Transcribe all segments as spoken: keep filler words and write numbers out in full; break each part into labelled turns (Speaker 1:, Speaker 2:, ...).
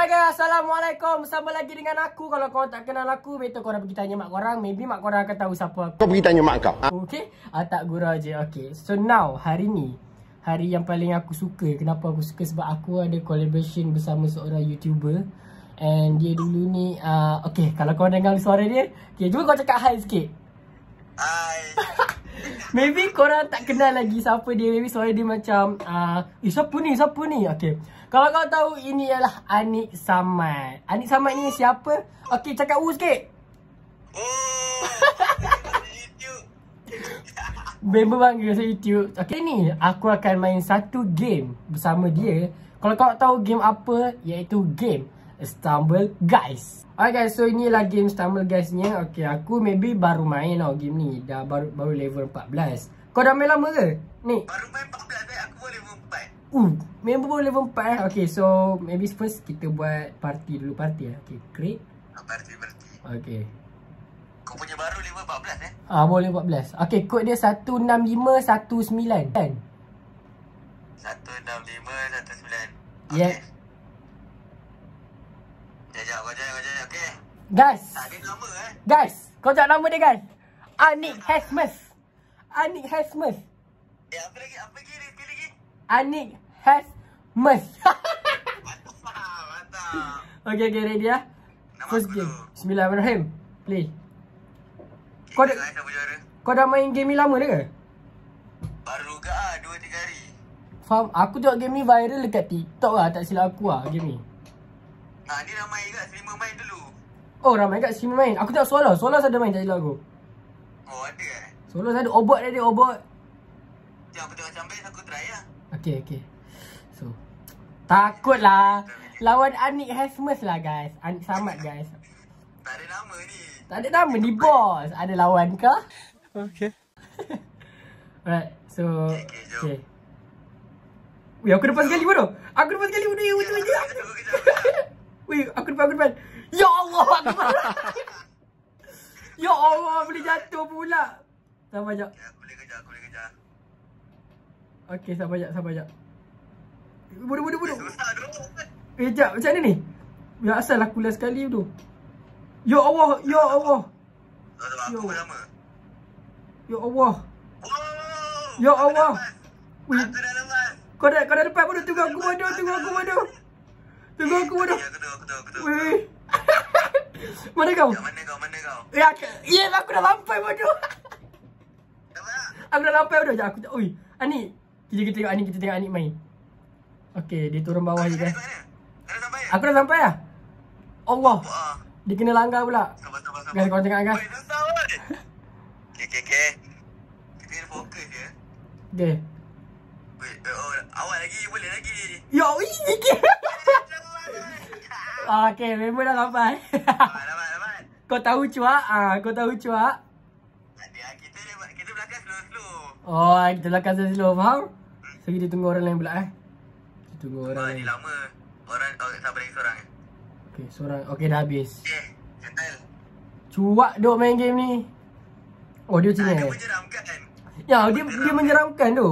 Speaker 1: Hai guys, Assalamualaikum. Bersama lagi dengan aku. Kalau korang tak kenal aku, better korang pergi tanya mak korang. Maybe mak korang akan tahu siapa aku.
Speaker 2: Kau pergi tanya mak kau.
Speaker 1: Okay? Ah, tak gurau je. Okay. So now, hari ni, hari yang paling aku suka. Kenapa aku suka? Sebab aku ada collaboration bersama seorang YouTuber. And dia dulu ni, uh, okay, kalau korang dengar suara dia, okay, cuba kau cakap hi sikit.
Speaker 3: Hai.
Speaker 1: Maybe korang tak kenal lagi siapa dia. Maybe suara dia macam uh, Eh siapa ni, siapa ni? Okay, kalau kau tahu, ini ialah Anik Samad. Anik Samad ni siapa? Okay, cakap U sikit.
Speaker 3: Oh, YouTube.
Speaker 1: Member bangga saya YouTube. Okay, ni aku akan main satu game bersama dia. Kalau kau tahu game apa, iaitu game Stumble Guys. Alright guys, so inilah game Stumble Guys ni. Okay, aku maybe baru main tau game ni. Dah baru baru level empat belas. Kau dah main lama ke? Ni.
Speaker 3: Baru main empat belas eh, aku pun level empat.
Speaker 1: Uh, member baru level empat eh. Okay, so maybe first kita buat party dulu. Party lah. Okay, create.
Speaker 3: Party, party.
Speaker 1: Okay.
Speaker 3: Kau punya baru level empat belas eh?
Speaker 1: Ah, boleh empat belas. Okay, kod dia satu enam lima satu sembilan kan?
Speaker 3: satu enam lima satu sembilan.
Speaker 1: Yeah.
Speaker 3: Jajak, kau jajak, kau jajak. Okay.
Speaker 1: Guys.
Speaker 3: Tak ada nama eh.
Speaker 1: Guys, kau cakap nama dia guys. Anik Hasmus. Anik Hasmus.
Speaker 3: Eh, apa lagi? Apa lagi? Sekali lagi.
Speaker 1: Anik Hasmus.
Speaker 3: Mantap, mantap.
Speaker 1: Okay, okay, ready lah.
Speaker 3: Nama
Speaker 1: First
Speaker 3: aku
Speaker 1: game.
Speaker 3: dulu.
Speaker 1: Bismillahirrahmanirrahim. Play.
Speaker 3: Kau
Speaker 1: Kau
Speaker 3: dah...
Speaker 1: dah-
Speaker 3: Siapa juara?
Speaker 1: Kau dah main game ni lama dah ke?
Speaker 3: Baru ke ah, dua tiga hari.
Speaker 1: Faham? Aku tengok game ni viral dekat TikTok lah. Tak silap aku lah game ni.
Speaker 3: Nah, ni ramai kat streamer main dulu.
Speaker 1: Oh, ramai kat sini main. Aku tengok Solos. Solos ada main, tak silap aku.
Speaker 3: Oh, ada eh?
Speaker 1: Solos ada. Obot ada, obot.
Speaker 3: Jom aku tengok macam best, aku try lah.
Speaker 1: Okay, okay. So, takut lah. Lawan Anik Hasmus lah guys. Anik Samad guys.
Speaker 3: Tak ada nama ni.
Speaker 1: Tak ada nama ni bos. Ada lawan kah?
Speaker 2: Okay.
Speaker 1: Alright, so
Speaker 3: Okay, okay, jom.
Speaker 1: okay. Weh, aku depan sekali bodoh. Aku depan sekali bodoh. Weh, weh, weh.
Speaker 3: Kejap, kejap, kejap.
Speaker 1: Weh, aku depan, aku depan. Ya Allah, Akbar. Ya Allah, boleh jatuh pula. Sabar jap.
Speaker 3: Okay, aku boleh kejar, aku boleh kejar.
Speaker 1: Okay, sabar jap, sabar jap. Bodoh, bodoh, bodoh.
Speaker 3: Susah tu.
Speaker 1: Eh, jap, macam mana ni? Ya asal aku last sekali tu. Ya Allah, ya Allah.
Speaker 3: Tak tahu
Speaker 1: Yo.
Speaker 3: aku lama.
Speaker 1: Ya Allah.
Speaker 3: Oh,
Speaker 1: Ya Allah.
Speaker 3: Aku
Speaker 1: Weh,
Speaker 3: dah lepas.
Speaker 1: kau dah, kau dah lepas bodoh. Tunggu aku bodoh, tunggu aku bodoh. Tunggu aku bodoh.
Speaker 3: Aku tahu, aku tahu, aku tahu.
Speaker 1: Weh. Mana kau?
Speaker 3: Kat mana kau, mana kau?
Speaker 1: Ya, aku- yes, aku dah sampai bodoh.
Speaker 3: Nampak?
Speaker 1: Aku dah sampai bodoh. Sekejap, aku tak. Ui, Anik. Kita kita tengok Anik, kita tengok Anik main. Okay, dia turun bawah je
Speaker 3: Kat
Speaker 1: guys.
Speaker 3: mana, kat mana? Dah sampai?
Speaker 1: Aku dah sampai lah. Allah.
Speaker 3: Wah,
Speaker 1: Dia kena langgar pula.
Speaker 3: sabar, sabar, sabar.
Speaker 1: Guys, korang tengok guys.
Speaker 3: Weh, susah weh. Okay, okay, okay. Kita kena fokus je.
Speaker 1: Okay.
Speaker 3: Weh, oh, awal lagi, boleh lagi.
Speaker 1: Ya, ui, sikit. Okay, member dah sampai.
Speaker 3: Dapat, dapat, dapat.
Speaker 1: Kau tahu cuak? Ah, kau tahu cuak?
Speaker 3: Tak ada, kita lewat, kita belakang slow-slow.
Speaker 1: Oh, kita belakang slow, faham? So, kita tunggu orang lain pula eh. Kita tunggu orang
Speaker 3: Wah,
Speaker 1: lain.
Speaker 3: ni lama. Orang, oh, sabar lagi seorang.
Speaker 1: Okay, seorang. Okay, dah habis.
Speaker 3: Okay, settle.
Speaker 1: Cuak duk main game ni. Oh, dia
Speaker 3: Tak
Speaker 1: macam
Speaker 3: ada
Speaker 1: ni.
Speaker 3: menyeramkan.
Speaker 1: Ya, dia dia menyeramkan tu.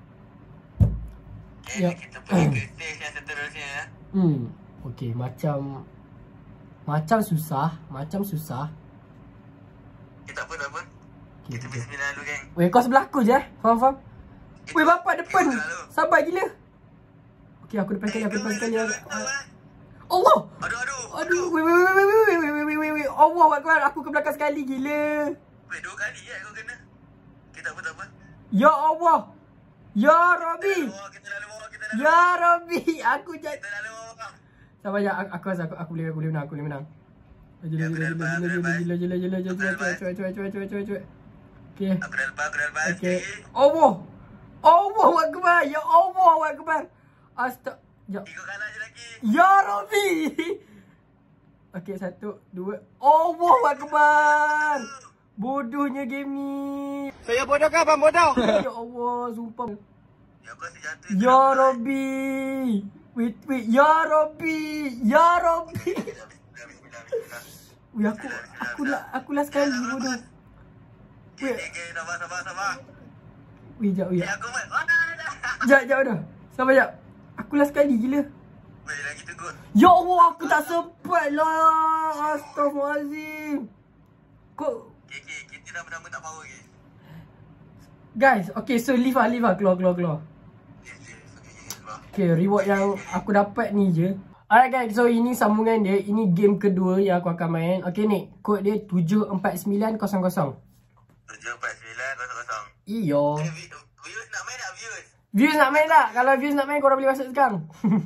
Speaker 3: Okay,
Speaker 1: Ya.
Speaker 3: kita pergi ke stage yang seterusnya.
Speaker 1: Hmm. Okay, macam macam susah, macam susah.
Speaker 3: Okay, tak apa, tak apa.
Speaker 1: Okay,
Speaker 3: Kita
Speaker 1: okay.
Speaker 3: bismillah dulu, geng.
Speaker 1: Weh, kau sebelah aku je eh. Faham, faham? Weh, bapak depan.
Speaker 3: Kita dulu.
Speaker 1: Sabar gila. Okay, aku depan sekali, aku depan sekali.
Speaker 3: Aduh,
Speaker 1: Allah.
Speaker 3: aduh.
Speaker 1: Aduh, weh, weh, weh, weh, weh, weh, weh, weh, weh, weh. Allah Akbar, aku ke belakang sekali gila.
Speaker 3: Weh, dua kali je kau kena. Okay, tak apa, tak apa.
Speaker 1: Ya Allah. Ya Rabbi.
Speaker 3: Oh, kita dah lalu bawah, kita dah lalu
Speaker 1: Ya Rabbi, aku
Speaker 3: Kita
Speaker 1: jatuh.
Speaker 3: dah lalu bawah.
Speaker 1: Sabar je, aku aku rasa aku, aku boleh aku boleh menang, aku boleh menang. Jila
Speaker 3: Aku
Speaker 1: jila
Speaker 3: dah
Speaker 1: jila
Speaker 3: lepas, aku
Speaker 1: jila
Speaker 3: dah
Speaker 1: jila jila jila jila
Speaker 3: Aku dah
Speaker 1: jila
Speaker 3: lepas.
Speaker 1: cuek cuek cuek cuek cuek cuek. Okey.
Speaker 3: Aku dah lepas, aku dah lepas.
Speaker 1: Okey.
Speaker 3: Sekali.
Speaker 1: Allah. Allah Akbar. Ya Allah Akbar. Astag. Ya.
Speaker 3: Tiga kalah je lagi.
Speaker 1: Ya Rabbi. Okey, satu, dua. Allah Akbar. Bodohnya game ni.
Speaker 2: Saya bodoh ke abang bodoh?
Speaker 1: Ya Allah, sumpah.
Speaker 3: Ya, kau asyik jatuh.
Speaker 1: Ya Rabbi. Wait, wait. Ya Rabbi. Ya Rabbi.
Speaker 3: Bismillah, bismillah, bismillah, bismillah.
Speaker 1: Weh, aku aku lah aku lah sekali bodoh.
Speaker 3: Okay, okay, okay. Sabar, sabar, sabar.
Speaker 1: Weh, jap weh.
Speaker 3: Eh, aku mat. Wah, dah, dah.
Speaker 1: Jap, jap dah. Sabar jap. Aku lah sekali gila.
Speaker 3: Weh, lagi tunggu.
Speaker 1: Ya Allah, aku tak sempat lah. Astaghfirullahaladzim. Kok...
Speaker 3: Okay, okay. Kita nama-nama tak power lagi.
Speaker 1: Guys, okay, so leave lah, leave lah. Keluar, keluar, keluar.
Speaker 3: Yes, yes. Okay, okay, keluar.
Speaker 1: Okay, reward yang aku dapat ni je. Alright guys, so ini sambungan dia. Ini game kedua yang aku akan main. Okay ni, kod dia tujuh empat sembilan kosong kosong.
Speaker 3: tujuh empat sembilan kosong kosong.
Speaker 1: Iyo.
Speaker 3: Eh, vi- Views nak main tak? Views?
Speaker 1: Views nak main tak? Kalau views nak main, korang boleh masuk sekarang.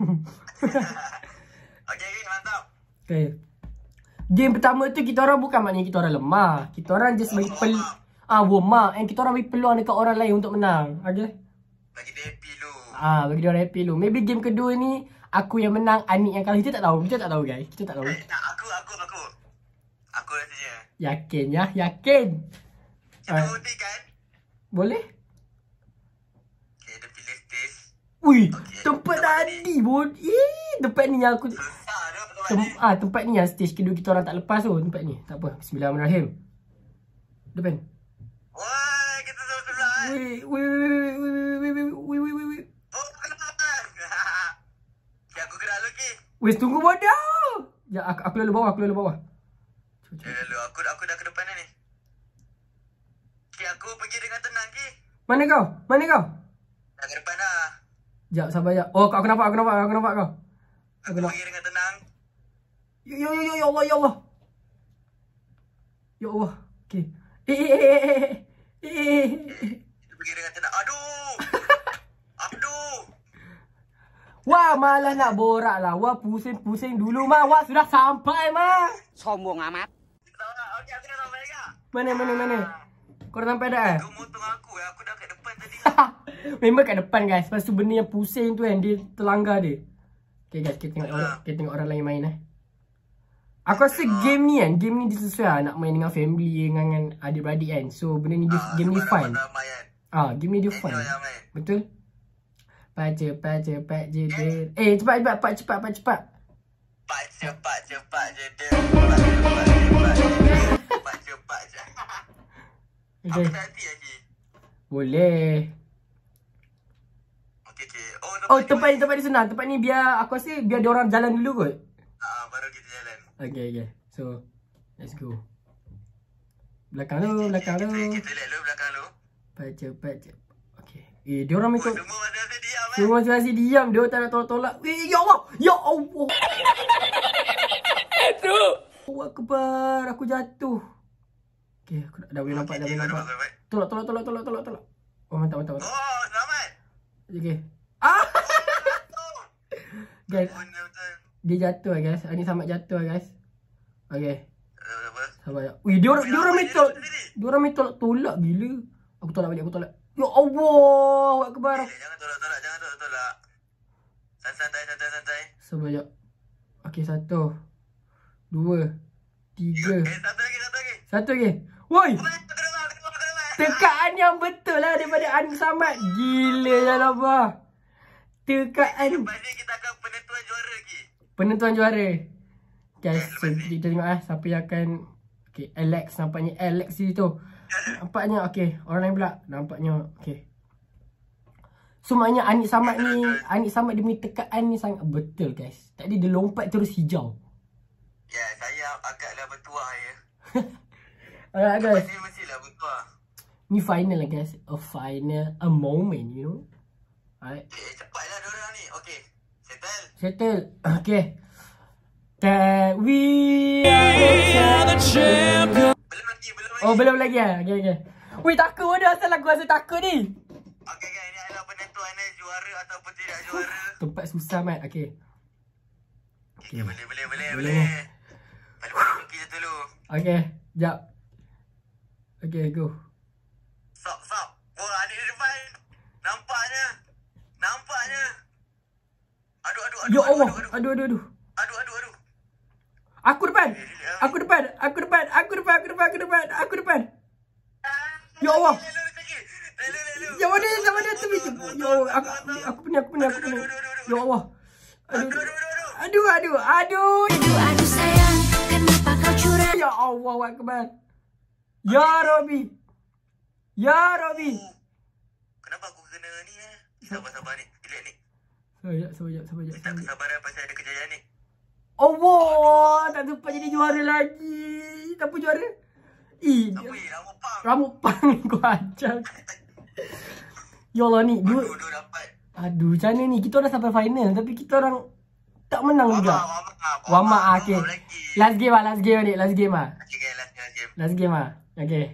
Speaker 3: Okay, okay. Mantap.
Speaker 1: Okay. Game pertama tu kita orang bukan maknanya kita orang lemah. Kita orang just bagi pel... Ah, warm up. And kita orang bagi peluang dekat orang lain untuk menang. Okay?
Speaker 3: Bagi dia happy dulu.
Speaker 1: Ah, bagi dia orang happy dulu. Maybe game kedua ni, aku yang menang, Anik yang kalah. Kita tak tahu. Kita tak tahu guys. Kita tak tahu.
Speaker 3: Eh, tak. Aku, aku, aku. Aku rasanya.
Speaker 1: Yakin ya? Yakin?
Speaker 3: Kita
Speaker 1: Ah.
Speaker 3: voting kan?
Speaker 1: Boleh?
Speaker 3: Okay, dia pilih stage.
Speaker 1: Ui,
Speaker 3: Okay,
Speaker 1: tempat
Speaker 3: tempat
Speaker 1: tadi pun. Eh, tempat ni yang aku...
Speaker 3: Susah dia tempat
Speaker 1: Tem
Speaker 3: ni.
Speaker 1: ah, tempat ni yang stage kedua kita orang tak lepas tu. Tempat ni. Tak apa. Bismillahirrahmanirrahim. Depan.
Speaker 3: Wah, kita sebelah-sebelah kan?
Speaker 1: Wui, wui, wui, wui, wui, wui, wui, wui, wui.
Speaker 3: Oh, kenapa? Okay, aku gerak lagi. Okay.
Speaker 1: Wis, tunggu bodoh. Ya, aku, aku lalu bawah, aku lalu bawah.
Speaker 3: Eh, lalu aku, aku dah ke depan dah ni. Okay, aku pergi dengan tenang, okay?
Speaker 1: Mana kau? Mana kau?
Speaker 3: Dah ke depan dah.
Speaker 1: Sekejap, sabar sekejap. Oh, aku nampak, aku nampak, aku nampak kau.
Speaker 3: Aku
Speaker 1: Aku nak.
Speaker 3: pergi dengan tenang.
Speaker 1: Ya, ya, ya, ya Allah, ya Allah. Ya Allah. Okay. Eh, eh, eh, eh, eh, eh.
Speaker 3: Kita pergi dengan tenang. Aduh! Aduh!
Speaker 1: Wah, malah nak borak lah. Wah, pusing-pusing dulu, Ma. Wah, sudah sampai, Ma.
Speaker 4: Sombong amat.
Speaker 3: Kita tahu tak? Okay, aku dah sampai kak.
Speaker 1: Mana, mana, mana? Kau dah sampai dah eh?
Speaker 3: Kau motong aku ya. Aku dah kat depan tadi.
Speaker 1: Memang kat depan guys. Lepas tu benda yang pusing tu kan, dia terlanggar dia. Okay guys, kita tengok orang, kita tengok orang lain main eh. Aku rasa game ni kan, game ni dia sesuai lah nak main dengan family, dengan, dengan adik-beradik kan. So benda ni, dia,
Speaker 3: Ah,
Speaker 1: game ni
Speaker 3: sebab
Speaker 1: fun.
Speaker 3: ramai kan.
Speaker 1: Ah, game ni dia fun.
Speaker 3: Enjoy yang main.
Speaker 1: Betul? Cepat cepat cepat je dia. Eh, cepat cepat, cepat cepat, cepat cepat.
Speaker 3: Cepat cepat cepat je dia. Cepat cepat cepat je dia. Cepat cepat je. Aku
Speaker 1: Okay.
Speaker 3: tak hati lagi.
Speaker 1: Boleh.
Speaker 3: Okey okey. Oh,
Speaker 1: Oh, tempat ni, tempat ni senang. Tempat ni biar, aku rasa biar dia orang jalan dulu kot.
Speaker 3: Ah, baru kita jalan.
Speaker 1: Okay, okay. So, let's go. Belakang lu, belakang lu.
Speaker 3: Kita, kita lihat dulu belakang lu.
Speaker 1: Cepat cepat cepat. Okay. Eh, dia orang
Speaker 3: Oh,
Speaker 1: macam...
Speaker 3: semua masih diam kan?
Speaker 1: Semua masih diam. Dia tak nak tolak-tolak. Eh, ya Allah! Ya Allah! Itu! Allah Akbar. Aku jatuh. Okay, aku dah boleh nampak, dah boleh nampak. Tolak, tolak, tolak, tolak, tolak, tolak. Oh, mantap, mantap, mantap.
Speaker 3: Oh, selamat.
Speaker 1: Okay. Ah!
Speaker 3: Oh,
Speaker 1: Guys,
Speaker 3: betul-betul.
Speaker 1: dia jatuh guys. Ini sama jatuh guys. Okay.
Speaker 3: Tak apa.
Speaker 1: Sabar ya. Wih, dia orang, dia orang main tolak. Dia orang main tolak, tolak gila. Aku tolak balik, aku tolak. Ya Allah! Akbar.
Speaker 3: Eh, jangan tolak-tolak, jangan tolak-tolak. Santai, santai, santai.
Speaker 1: Sabar jap. Okay, satu. Dua. Tiga.
Speaker 3: Eh, satu lagi, satu lagi.
Speaker 1: Satu lagi. Woi!
Speaker 3: Oh, terus, terus, terus.
Speaker 1: Tekaan yang betul lah daripada Anik Samad. Gila ya Allah. Tekaan.
Speaker 3: Lepas ni kita akan penentuan juara lagi.
Speaker 1: Penentuan juara. Guys, so kita tengok eh siapa yang akan. Okay, Alex nampaknya. Alex di situ. Nampaknya, okay. Orang lain pula. Nampaknya, okay. So maknanya Anik Samad ni, Anik Samad dia punya tekaan ni sangat betul guys. Tadi dia lompat terus hijau.
Speaker 3: Ya, saya agaklah bertuah ya.
Speaker 1: Alright guys.
Speaker 3: Mesti mestilah bertuah.
Speaker 1: Ni final lah guys. A final, a moment, you know. Alright.
Speaker 3: Eh, cepatlah diorang ni. Okey. Settle.
Speaker 1: Settle. Okay. That we are the champion.
Speaker 3: Belum lagi, belum lagi.
Speaker 1: Oh, belum lagi ah. Okay, okay. Wih, takut bodoh asal aku rasa takut ni.
Speaker 3: Okey, guys. Ini adalah penentuan eh, juara ataupun tidak juara.
Speaker 1: Tempat susah, Mat. Okay.
Speaker 3: Okay, boleh, boleh, boleh,
Speaker 1: Boleh.
Speaker 3: boleh. Balik-balik pergi je dulu.
Speaker 1: Okay. Sekejap. Okay, go.
Speaker 3: Stop, stop. Wah, adik di depan. Nampaknya. Nampaknya. Aduh, aduh, aduh.
Speaker 1: Ya
Speaker 3: aduh,
Speaker 1: Allah.
Speaker 3: Aduh, aduh.
Speaker 1: Aduh, aduh, aduh.
Speaker 3: Aduh, aduh, aduh.
Speaker 1: Aku depan. Aku depan. Aku depan. Aku depan. Aku depan. Aku depan. Aku depan. Ya Allah.
Speaker 3: Lelu, lelu, lelu, lelu.
Speaker 1: Yang mana? Yang mana? Tepi. Ya Allah. Aku, aku pening. Aku pening. Aku pening. Ya Allah. Aduh. Aduh, aduh. Aduh.
Speaker 5: Aduh, aduh sayang, kenapa kau curang?
Speaker 1: Ya Allah Akbar. Ya Rabbi. Ya Rabbi.
Speaker 3: Kenapa aku kena ni eh? Sabar-sabar ni. Relax ni.
Speaker 1: Sekejap, sekejap, sekejap.
Speaker 3: Tak kesabaran pasal ada kejayaan ni.
Speaker 1: Allah, tak sempat jadi juara lagi. Siapa juara? Ih,
Speaker 3: Apa ni? Rambut pang.
Speaker 1: rambut pang kau ajar. Ya Allah ni, dua.
Speaker 3: Aduh, dua dapat.
Speaker 1: Aduh, macam mana ni? Kita orang sampai final tapi kita orang tak menang
Speaker 3: Wama,
Speaker 1: juga.
Speaker 3: wama.
Speaker 1: Wama, ah, okay.
Speaker 3: lagi.
Speaker 1: Last game ah, last game adik, last game ah.
Speaker 3: Okay, okay, last, last game.
Speaker 1: Last game ah. Okay.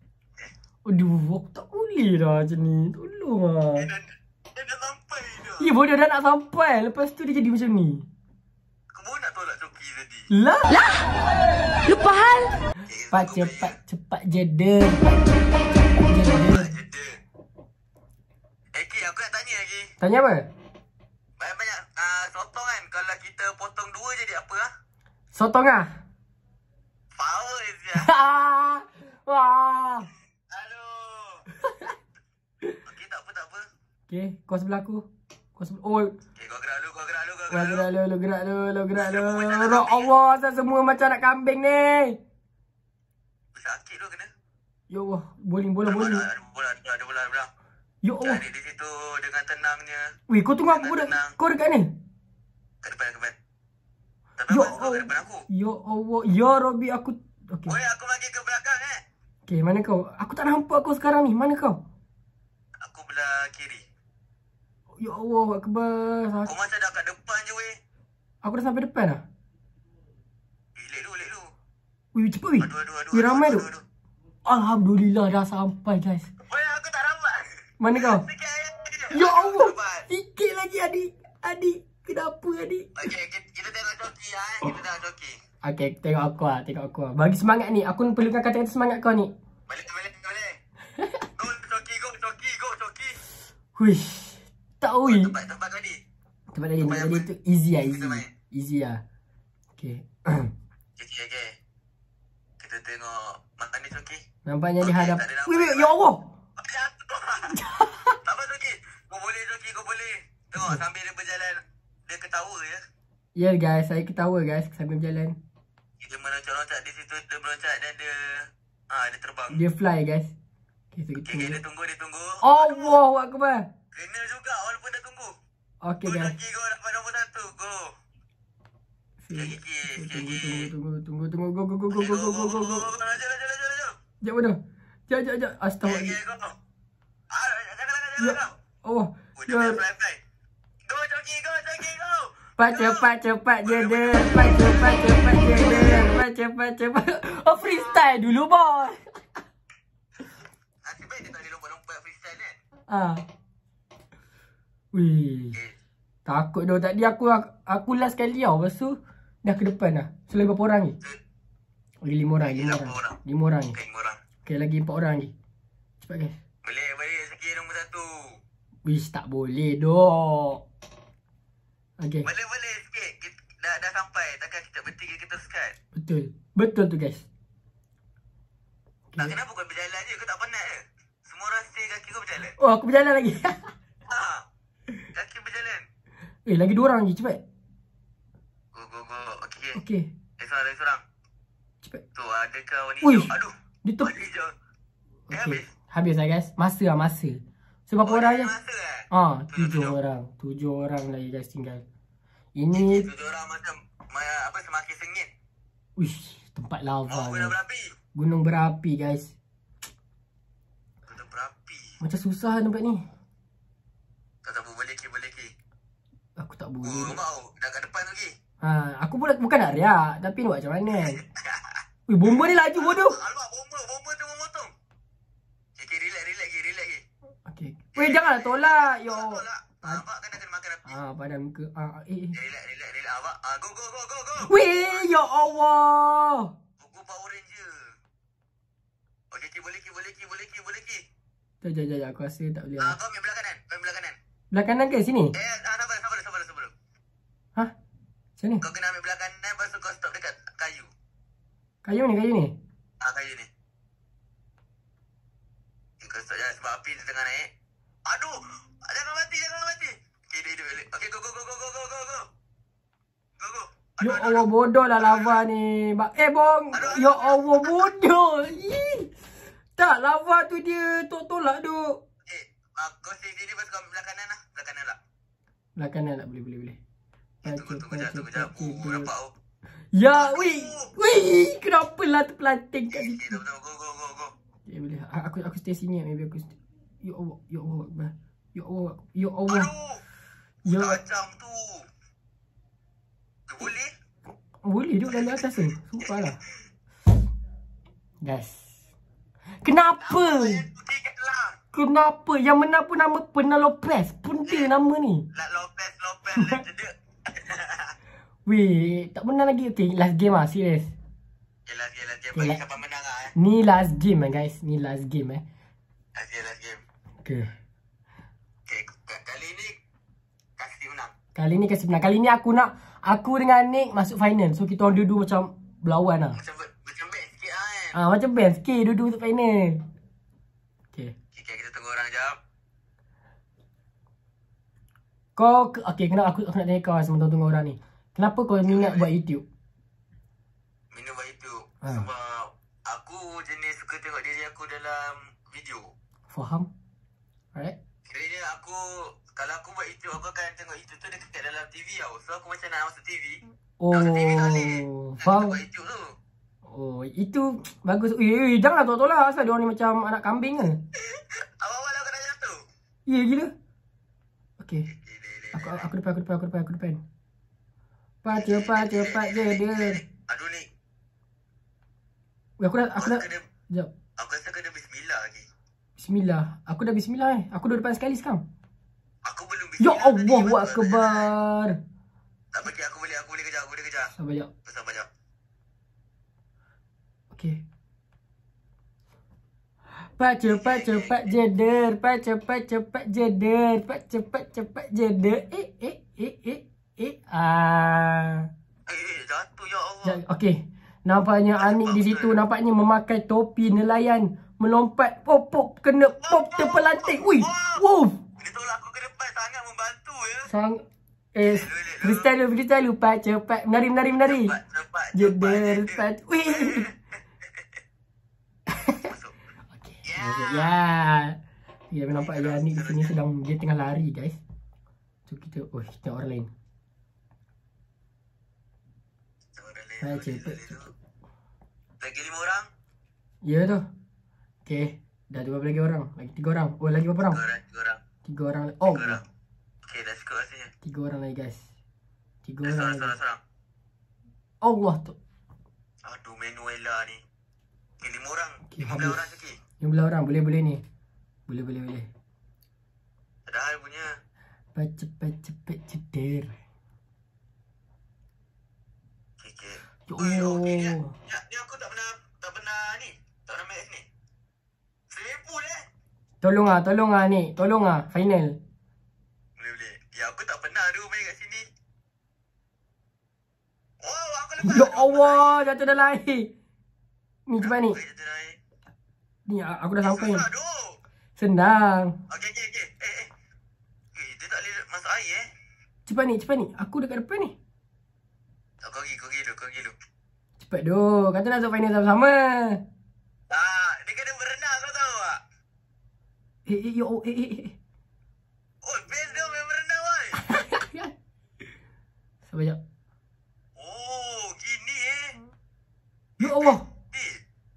Speaker 1: Aduh, aku tak boleh dah macam ni. Tolong ah.
Speaker 3: Dia dah, dia dah sampai dah.
Speaker 1: Ya, bodoh dah nak sampai. Lepas tu dia jadi macam ni.
Speaker 3: Aku baru nak tolak Coki tadi.
Speaker 1: Lah. Lah. Lupa hal.
Speaker 3: Okay,
Speaker 1: Cepat,
Speaker 3: so
Speaker 1: cepat, cepat jeda. Cepat jeda.
Speaker 3: Jeda. Eh, Ki, aku nak tanya lagi.
Speaker 1: Tanya apa?
Speaker 3: Banyak-banyak uh, sotong kan. Kalau kita potong dua jadi apa ah?
Speaker 1: Sotong ah.
Speaker 3: Power je.
Speaker 1: Wah.
Speaker 3: Aduh. Okey, tak apa, tak apa.
Speaker 1: Okay, kau sebelah aku. Kau sebelah. Oh,
Speaker 3: Okey, kau gerak dulu, kau gerak dulu, kau
Speaker 1: kau
Speaker 3: gerak dulu.
Speaker 1: gerak dulu, gerak dulu, gerak dulu. Ya Allah, asal semua macam nak kambing ni.
Speaker 3: Sakit tu kena.
Speaker 1: Ya Allah, bowling, bola,
Speaker 3: Ada bola,
Speaker 1: bowling.
Speaker 3: ada bola, ada bola, ada bola, ada bola.
Speaker 1: Ya Allah.
Speaker 3: Cari di situ dengan tenangnya.
Speaker 1: Weh, kau tunggu aku dah. Kau dekat ni.
Speaker 3: Kat depan, kat depan. Tapi
Speaker 1: Ya
Speaker 3: apa kau kat depan aku?
Speaker 1: Ya Allah, ya Robby aku. Okey.
Speaker 3: Oi, aku bagi ke belakang eh.
Speaker 1: Okey, mana kau? Aku tak nampak kau sekarang ni. Mana kau?
Speaker 3: Aku belah kiri.
Speaker 1: Ya Allah, Akbar.
Speaker 3: Kau macam dah kat depan je weh.
Speaker 1: Aku dah sampai depan dah.
Speaker 3: Eh, lek lu, lek lu.
Speaker 1: Weh, cepat weh.
Speaker 3: Aduh, aduh, aduh.
Speaker 1: Weh, ramai tu.
Speaker 3: aduh, aduh.
Speaker 1: Alhamdulillah dah sampai guys.
Speaker 3: Weh, aku tak nampak.
Speaker 1: Mana kau?
Speaker 3: Sikit ayat.
Speaker 1: Ya Allah.
Speaker 3: Dapat.
Speaker 1: Sikit lagi adik. Adik, kenapa adik?
Speaker 3: Okey, kita, kita tengok Coki lah eh. Kita tengok Coki.
Speaker 1: Okey, tengok aku lah, tengok aku lah. Bagi semangat ni. Aku perlukan kata-kata semangat kau ni.
Speaker 3: Balik, balik, balik. Go, Coki, go, Coki, go, Coki.
Speaker 1: Huish. Tak weh.
Speaker 3: Tempat, tempat tadi.
Speaker 1: Tempat tadi, tempat tadi tu easy lah, easy.
Speaker 3: Kita main.
Speaker 1: Easy lah. Okey.
Speaker 3: Okey, okey. Kita tengok mana ni Coki.
Speaker 1: Nampaknya di
Speaker 3: Okey,
Speaker 1: hadap.
Speaker 3: tak ada
Speaker 1: Weh,
Speaker 3: nampak.
Speaker 1: weh, ya Allah.
Speaker 3: Tak apa Coki. Kau boleh Coki, kau boleh. Tengok sambil dia berjalan. Dia ketawa ya.
Speaker 1: Ya yeah, guys, saya ketawa guys sambil berjalan.
Speaker 3: Dia meloncat-loncat di situ. Dia meloncat dan dia... Ah, dia terbang.
Speaker 1: Dia fly guys. Okey, so
Speaker 3: Okey,
Speaker 1: kita.
Speaker 3: okay, dia tunggu, dia tunggu.
Speaker 1: Allahu Akbar.
Speaker 3: Kena juga walaupun dah tunggu.
Speaker 1: Okey
Speaker 3: Go
Speaker 1: guys.
Speaker 3: Coki, go dapat nombor satu. Go. Sikit lagi, sikit
Speaker 1: Tunggu,
Speaker 3: lagi.
Speaker 1: tunggu, tunggu, tunggu, tunggu, go, go, go, go,
Speaker 3: Okay,
Speaker 1: go, go, go, go.
Speaker 3: Laju, laju, laju, laju.
Speaker 1: Sekejap bodoh. Sekejap, sekejap, sekejap.
Speaker 3: Okay,
Speaker 1: Astagfirullah.
Speaker 3: okay, go. Ah, jangan langgar, jangan
Speaker 1: Ya.
Speaker 3: langgar.
Speaker 1: Oh,
Speaker 3: Oh, dia
Speaker 1: ya.
Speaker 3: boleh fly, fly. Go, Coki, go, Coki, go.
Speaker 1: Cepat, cepat, cepat je dia. Cepat, cepat, cepat je dia. Cepat, cepat, cepat. Oh, freestyle dulu, bos.
Speaker 3: Nasib baik dia tak ada lompat-lompat freestyle kan.
Speaker 1: Ah. Wih.
Speaker 3: Okay.
Speaker 1: Takut dah. Tadi aku aku last kali tau. Lepas tu dah ke depan dah. So lagi berapa orang ni? Lagi lima orang, lima
Speaker 3: Lagi
Speaker 1: orang.
Speaker 3: lapan orang.
Speaker 1: Lima orang ni.
Speaker 3: Okay, lima orang.
Speaker 1: Okay, lagi empat orang lagi. Cepat guys.
Speaker 3: Boleh, boleh. Sikit nombor satu.
Speaker 1: Wish, tak boleh dok. Okay.
Speaker 3: Boleh, boleh. Sikit. Kita, dah, dah sampai. Takkan kita bertiga kita sekat.
Speaker 1: Betul. Betul tu guys.
Speaker 3: Tak,
Speaker 1: Okay.
Speaker 3: kenapa kau berjalan je? Kau tak penat ke? Semua orang stay kaki kau berjalan.
Speaker 1: Oh, aku berjalan lagi.
Speaker 3: Ha. Kaki berjalan.
Speaker 1: Eh, lagi dua orang lagi. Cepat.
Speaker 3: Go, go, go. Okay.
Speaker 1: Okay.
Speaker 3: Eh, seorang, lagi seorang.
Speaker 1: Cepat.
Speaker 3: Tu, adakah warna
Speaker 1: Ui.
Speaker 3: hijau? Aduh.
Speaker 1: Dia tu.
Speaker 3: Warna hijau. Eh,
Speaker 1: Okay.
Speaker 3: habis.
Speaker 1: Habis lah guys. Masa lah, masa. So, berapa orang je?
Speaker 3: Masa eh?
Speaker 1: Ah,
Speaker 3: Tujuh,
Speaker 1: tujuh
Speaker 3: tujuh.
Speaker 1: orang. Tujuh orang lagi guys tinggal. Ini,
Speaker 3: Tujuh orang macam ma- apa semakin sengit.
Speaker 1: wish, tempat lava.
Speaker 3: Oh, gunung
Speaker 1: guys.
Speaker 3: berapi.
Speaker 1: Gunung berapi guys.
Speaker 3: Gunung berapi.
Speaker 1: Macam susah tempat ni.
Speaker 3: Tak tahu boleh ke, boleh ke.
Speaker 1: Aku tak
Speaker 3: Oh,
Speaker 1: boleh.
Speaker 3: mau. Dah kat depan lagi.
Speaker 1: Ha, aku pula bukan nak riak, tapi nak buat macam mana. Weh, bomba ni laju bodoh.
Speaker 3: Alamak, bomba. Bomba tu memotong. Okay, okay, relax, relax lagi, relax lagi.
Speaker 1: Okey. Weh, janganlah tolak. Yo.
Speaker 3: Tolak. Ah, Abang kena kena makan api.
Speaker 1: Ah, padam muka. Ah, eh. eh.
Speaker 3: Eh, relax, relax, relax. Abang. Ah, go, go, go, go, go.
Speaker 1: Weh, ya Allah.
Speaker 3: Buku Power Ranger. Okay, okay, boleh ke, boleh ke, boleh ke, boleh ke.
Speaker 1: Jap, jap, jap, aku rasa tak boleh.
Speaker 3: Ah,
Speaker 1: lah.
Speaker 3: kau ambil belah kanan. Kau ambil belah kanan.
Speaker 1: Belah kanan ke sini?
Speaker 3: Eh, ah, sabar, sabar, sabar, sabar.
Speaker 1: Ha? Macam ni?
Speaker 3: Kau kena ambil belah kanan, lepas tu kau stop dekat kayu.
Speaker 1: Kayu ni, kayu ni.
Speaker 3: Ah, kayu ni. Okay, kau stop jangan sebab api dia tengah naik. Aduh! Jangan mati, jangan mati. Okay, dia hidup balik. Okay, go, go, go, go, go, go, go, go. Go, go.
Speaker 1: Ya Allah, bodoh lah lava ni. Ba- Eh, bong. Ya Allah, bodoh. Ih. Tak, lava tu dia tolak-tolak tu.
Speaker 3: Eh, ah, kau stay sini, lepas tu kau ambil belah kanan lah. Belah kanan lah.
Speaker 1: Belah kanan tak boleh, boleh, boleh.
Speaker 3: Tunggu, tunggu kejap, tunggu kejap. Oh, nampak oh.
Speaker 1: Ya, wih. Wih, kenapa lah terpelanting kat
Speaker 3: Okay,
Speaker 1: situ?
Speaker 3: okay, go, go, go, go.
Speaker 1: Ya, boleh. A- Aku aku stay sini, maybe aku stay. Ya Allah, ya Allah Akbar. Ya Allah, ya Allah.
Speaker 3: Aduh,
Speaker 1: Ya,
Speaker 3: tajam tu. Tu boleh?
Speaker 1: boleh duduk dalam atas tu. Sumpah lah. Guys. Kenapa?
Speaker 3: Tiket lah.
Speaker 1: Kenapa? Yang menang pun nama Pernah Lopez. Pun dia nama ni.
Speaker 3: Lah Lopez, Lopez, legend.
Speaker 1: Weh, tak menang lagi. Okay, last game lah. Serius.
Speaker 3: Okay, last game, last game.
Speaker 1: Okay,
Speaker 3: Bagi
Speaker 1: la-
Speaker 3: siapa menang lah eh.
Speaker 1: Ni last game eh guys. Ni last game eh.
Speaker 3: Last game, last game.
Speaker 1: Okay.
Speaker 3: Okay, k- kali ni kasih menang.
Speaker 1: Kali ni kasi menang. Kali ni aku nak aku dengan Nick masuk final. So kita orang dua-dua macam berlawan lah.
Speaker 3: Macam macam best sikit lah kan.
Speaker 1: Ah macam best sikit dua-dua untuk final. Okay.
Speaker 3: Okay, okay, kita tunggu orang jap.
Speaker 1: Kau ke- okay, kenapa aku aku nak tanya kau lah sementara tunggu orang ni. Kenapa kau minat buat YouTube?
Speaker 3: Minum buat YouTube.
Speaker 1: Ha.
Speaker 3: Sebab aku jenis suka tengok diri aku dalam video.
Speaker 1: Faham? Alright.
Speaker 3: Kiranya aku, kalau aku buat YouTube, aku akan tengok YouTube tu dekat dalam T V tau. So aku macam nak masuk T V.
Speaker 1: Oh,
Speaker 3: Nak masuk T V tak boleh. Nak
Speaker 1: faham.
Speaker 3: buat YouTube tu.
Speaker 1: Oh, itu bagus. Eh, eh jangan tolak-tolak. Asal dia orang ni macam anak kambing ke?
Speaker 3: Awal-awal aku dah jatuh.
Speaker 1: Ya, gila. Okay.
Speaker 3: Okay, leh, leh,
Speaker 1: Aku
Speaker 3: leh.
Speaker 1: aku depan, aku depan, aku depan, aku depan. Cepat, cepat, cepat je dia.
Speaker 3: Aduh ni.
Speaker 1: Weh, aku dah, aku
Speaker 3: Aku
Speaker 1: dah.
Speaker 3: kena,
Speaker 1: Sekejap.
Speaker 3: aku rasa kena bismillah lagi.
Speaker 1: Bismillah. Aku dah bismillah eh. Aku dah depan sekali sekarang.
Speaker 3: Aku belum
Speaker 1: Ya
Speaker 3: bismillah tadi,
Speaker 1: Allah,
Speaker 3: baru
Speaker 1: Akbar.
Speaker 3: Tak pergi, aku boleh, aku boleh kejar, aku boleh kejar.
Speaker 1: Sabar jap.
Speaker 3: Sabar jap.
Speaker 1: Okay. Cepat, cepat, cepat jeder. Cepat, cepat, cepat jeder. Cepat, cepat, cepat jeder. Eh, eh, eh, eh, eh. Ah.
Speaker 3: Eh, eh, jatuh ya Allah.
Speaker 1: Ja- Okay. Nampaknya Anik di situ nampaknya memakai topi nelayan. Melompat. Pop, pop. Kena pop terpelanting. Ui. Wow.
Speaker 3: Dia tolak aku ke depan, sangat membantu ya.
Speaker 1: Sang. Eh. Freestyle dulu, freestyle dulu. Cepat, cepat. Menari, menari, menari.
Speaker 3: Cepat, cepat,
Speaker 1: Jeder.
Speaker 3: cepat.
Speaker 1: Cepat. Wih.
Speaker 3: Masuk.
Speaker 1: Okay.
Speaker 3: Ya.
Speaker 1: Ya. Ya, nampak ya Anik di sini sedang dia tengah lari guys. So kita, oh kita orang lain.
Speaker 3: Orang lain,
Speaker 1: Hai,
Speaker 3: orang lain,
Speaker 1: cepat,
Speaker 3: orang lain tu. Lagi lima orang?
Speaker 1: Ya tu. Okay. Dah dua lagi orang. Lagi tiga orang. Oh lagi berapa orang?
Speaker 3: Tiga orang, tiga orang.
Speaker 1: Tiga orang. Oh.
Speaker 3: Tiga orang. Okay, dah cukup rasanya.
Speaker 1: Tiga orang lagi guys. Tiga
Speaker 3: Dah
Speaker 1: orang
Speaker 3: seorang,
Speaker 1: lagi.
Speaker 3: seorang, seorang.
Speaker 1: Allah tu.
Speaker 3: Aduh, Manuela ni. Okay, lima orang.
Speaker 1: Okay,
Speaker 3: Lima
Speaker 1: habis.
Speaker 3: belas orang sikit.
Speaker 1: Yang belah orang. Boleh, boleh ni. Boleh, boleh, boleh.
Speaker 3: Ada hal punya.
Speaker 1: Cepat, cepat, cepat ceder.
Speaker 3: Okay, okay.
Speaker 1: Ya
Speaker 3: Ui, okay, ni,
Speaker 1: Allah.
Speaker 3: ni, ni aku tak pernah, tak pernah ni. Tak pernah main ni. Seribu eh.
Speaker 1: Tolong ah, tolong ah ni. Tolong ah. Final.
Speaker 3: Boleh, boleh. Ya, aku tak pernah dulu main kat sini. Oh, aku lepas.
Speaker 1: Ya Allah. Jatuh dalam air. Ni cepat ni.
Speaker 3: Okay, jatuh dah air.
Speaker 1: Ni a- aku dah sampai ni.
Speaker 3: Susah doh.
Speaker 1: Senang.
Speaker 3: Okay, okay, okay. Eh, eh. Eh, dia tak boleh masuk air eh.
Speaker 1: Cepat ni, cepat ni. Aku dekat depan ni.
Speaker 3: Oh, kau pergi, kau pergi dulu, kau pergi dulu.
Speaker 1: Cepat doh. Kata nak masuk final sama-sama.
Speaker 3: Ah, dia kena berenang kau tahu tak?
Speaker 1: Eh, eh, ya Allah. Eh, eh, eh.
Speaker 3: Oh, best dia main berenang boy.
Speaker 1: Sabar jap.
Speaker 3: Oh, gini eh.
Speaker 1: Ya Allah.
Speaker 3: Eh,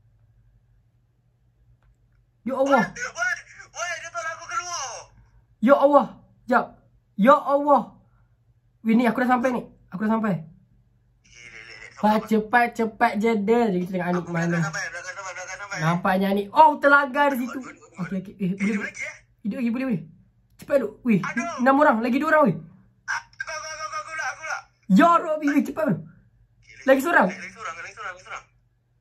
Speaker 1: Ya Allah.
Speaker 3: why, why dia tolak aku keluar?
Speaker 1: Ya Allah. Jap. Ya Allah. Weh ni aku dah sampai ni. Aku dah sampai.
Speaker 3: Eh, lek, lek, lek.
Speaker 1: Cepat, cepat, cepat jeda. Jadi kita tengok Anik
Speaker 3: Aku
Speaker 1: mana.
Speaker 3: belakang sampai, belakang sampai, belakang sampai.
Speaker 1: Nampaknya Anik. Oh, terlagar di situ. Okey, okey. Eh,
Speaker 3: Eh,
Speaker 1: boleh,
Speaker 3: dia
Speaker 1: boleh.
Speaker 3: lagi eh?
Speaker 1: Hidup lagi, boleh, boleh. Cepat duk. Weh,
Speaker 3: Aduh.
Speaker 1: enam orang. Lagi dua orang, weh.
Speaker 3: Ah, kau, kau, kau, kau, aku lah, aku lah.
Speaker 1: Ya Rabbi, weh. Cepat dulu. Lagi seorang?
Speaker 3: Lagi seorang, lagi seorang, lagi seorang.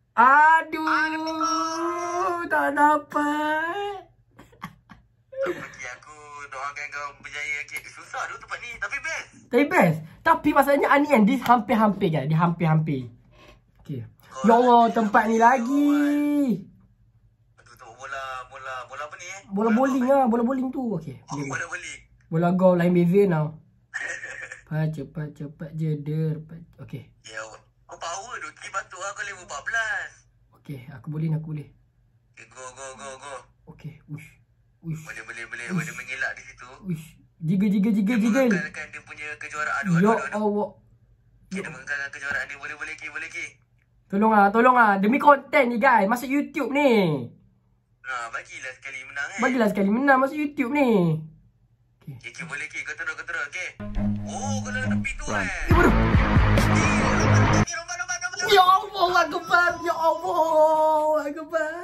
Speaker 1: Aduh. Tak dapat.
Speaker 3: Okay, aku doakan kau berjaya. Okay, susah tu tempat ni, tapi best.
Speaker 1: Tapi best. Tapi masalahnya Anik kan, dia hampir-hampir kan. Dia hampir-hampir. Okey. Ya Allah, tempat ni lagi.
Speaker 3: Aduh, tu bola, bola, bola apa ni eh?
Speaker 1: Bola bowling lah. Bola bowling tu. Okey.
Speaker 3: Oh,
Speaker 1: Boleh, boleh.
Speaker 3: bola bowling.
Speaker 1: Bola golf lain beza now. Cepat, cepat, cepat jeder. Okey.
Speaker 3: Ya, kau power tu. Kira patut aku level empat belas.
Speaker 1: Okey, aku boleh ni, aku boleh.
Speaker 3: Okay, go, go, go, go.
Speaker 1: Okey. Uish. Uish.
Speaker 3: Boleh, boleh, boleh. Boleh mengelak di situ.
Speaker 1: Uish. Jiggle, jiggle, jiggle, jiggle.
Speaker 3: Mengekalkan dia punya kejuaraan. Aduh,
Speaker 1: Ya
Speaker 3: aduh, aduh.
Speaker 1: Allah.
Speaker 3: Kita mengekalkan kejuaraan dia. Boleh, boleh, Ki, boleh, Ki.
Speaker 1: Tolong lah, tolong lah. Demi konten ni guys. Masuk YouTube ni.
Speaker 3: Nah, bagilah sekali menang eh.
Speaker 1: Bagilah sekali menang masuk YouTube ni.
Speaker 3: Okay, okay, boleh, Ki. Kau terus, kau terus, okay. Oh, kau dalam tepi tu eh.
Speaker 1: Eh, bodoh.
Speaker 3: Ki, lompat, lompat, lompat.
Speaker 1: Ya Allah, Akbar. Ya Allah, Akbar.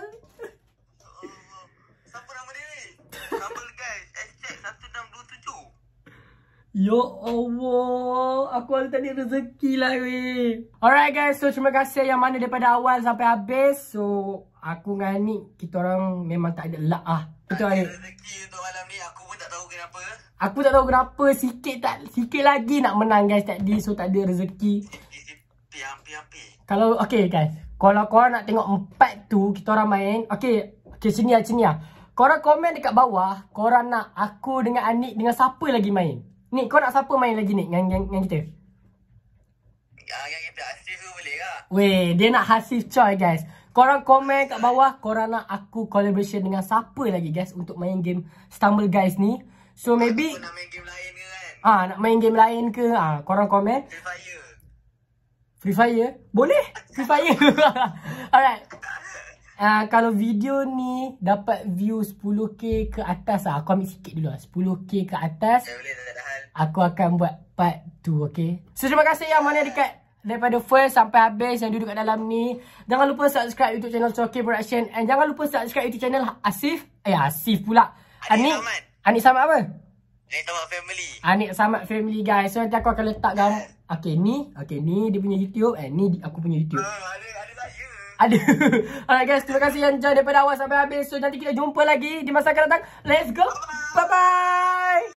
Speaker 3: Siapa nama dia ni? Sambal guys. Hashtag satu enam dua tujuh.
Speaker 1: Ya Allah, aku ada tadi rezeki lah weh. Alright guys, so terima kasih yang mana daripada awal sampai habis. So, aku dengan Anik, kita orang memang tak ada luck ah. Betul
Speaker 3: Tak ada
Speaker 1: Anik?
Speaker 3: rezeki untuk malam ni. Aku pun tak tahu kenapa.
Speaker 1: Aku tak tahu kenapa, sikit tak sikit lagi nak menang guys tadi. So, tak ada rezeki.
Speaker 3: Sikit-sikit, hampir-hampir.
Speaker 1: Kalau, okay guys, kalau korang nak tengok empat tu, kita orang main. Okay, okay sini lah, sini lah. Korang komen dekat bawah, korang nak aku dengan Anik dengan siapa lagi main? Nik, kau nak siapa main lagi Nik dengan, dengan, dengan kita?
Speaker 3: Ah, yang kita Asif tu boleh tak?
Speaker 1: Weh, dia nak Hasif Choi guys. Korang komen kat bawah, korang nak aku collaboration dengan siapa lagi guys untuk main game Stumble Guys ni. So maybe
Speaker 3: Aku nak main game lain ke kan?
Speaker 1: ah nak main game lain ke? Ah korang komen.
Speaker 3: Free Fire.
Speaker 1: Free Fire? Boleh? Free Fire. Alright. Ah kalau video ni dapat view sepuluh K ke atas ah, aku ambil sikit dulu ah. sepuluh K ke atas.
Speaker 3: Saya boleh tak ada hal.
Speaker 1: Aku akan buat part tu, okay? So, terima kasih yang mana dekat daripada first sampai habis yang duduk kat dalam ni. Jangan lupa subscribe YouTube channel Choki Production. And jangan lupa subscribe YouTube channel Asif. Eh, Asif pula.
Speaker 3: Anik
Speaker 1: Anik.
Speaker 3: Samad.
Speaker 1: Anik Samad apa?
Speaker 3: Anik Samad Family.
Speaker 1: Anik Samad Family, guys. So, nanti aku akan letak gambar. Okay, ni. Okay, ni dia punya YouTube. And ni aku punya YouTube.
Speaker 3: Oh, ada, ada saya.
Speaker 1: Ada. Alright, guys. Terima kasih yang join daripada awal sampai habis. So, nanti kita jumpa lagi di masa akan datang. Let's go. Bye-bye.